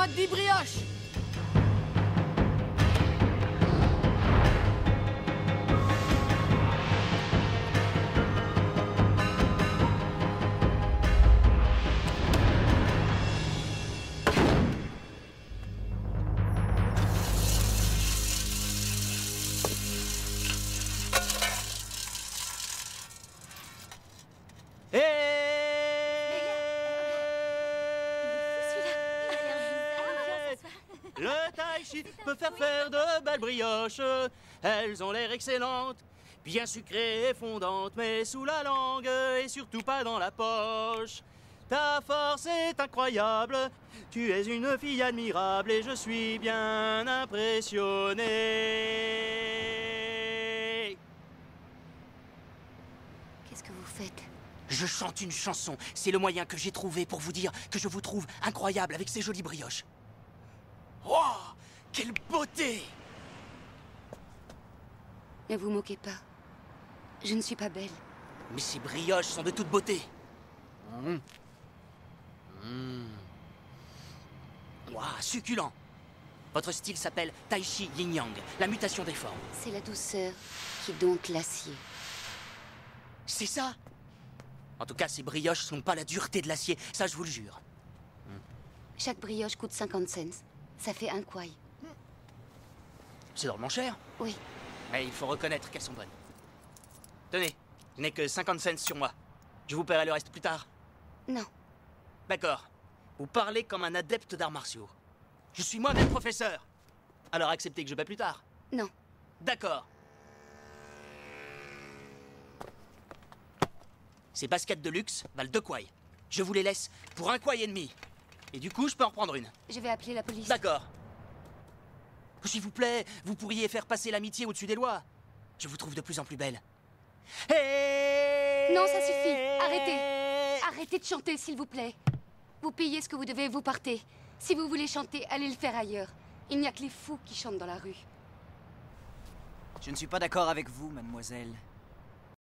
Faites-moi 10 brioches. Le tai chi peut faire de belles brioches. Elles ont l'air excellentes, bien sucrées et fondantes, mais sous la langue et surtout pas dans la poche. Ta force est incroyable, tu es une fille admirable et je suis bien impressionné. Qu'est-ce que vous faites? Je chante une chanson, c'est le moyen que j'ai trouvé pour vous dire que je vous trouve incroyable avec ces jolies brioches. Oh, quelle beauté! Ne vous moquez pas. Je ne suis pas belle. Mais ces brioches sont de toute beauté. Waouh, succulent. Votre style s'appelle Tai Chi Yin Yang, la mutation des formes. C'est la douceur qui dompte l'acier. C'est ça? En tout cas, ces brioches sont pas la dureté de l'acier, ça je vous le jure. Chaque brioche coûte 50 cents. Ça fait un kwai. C'est drôlement cher. Oui. Mais il faut reconnaître qu'elles sont bonnes. Tenez, je n'ai que 50 cents sur moi. Je vous paierai le reste plus tard. Non. D'accord. Vous parlez comme un adepte d'arts martiaux. Je suis moi-même professeur. Alors acceptez que je paie plus tard. Non. D'accord. Ces baskets de luxe valent 2 kwai. Je vous les laisse pour 1 kwai et demi. Et du coup, je peux en prendre une. Je vais appeler la police. D'accord. S'il vous plaît, vous pourriez faire passer l'amitié au-dessus des lois. Je vous trouve de plus en plus belle. Non, ça suffit. Arrêtez. Arrêtez de chanter, s'il vous plaît. Vous payez ce que vous devez, vous partez. Si vous voulez chanter, allez le faire ailleurs. Il n'y a que les fous qui chantent dans la rue. Je ne suis pas d'accord avec vous, mademoiselle.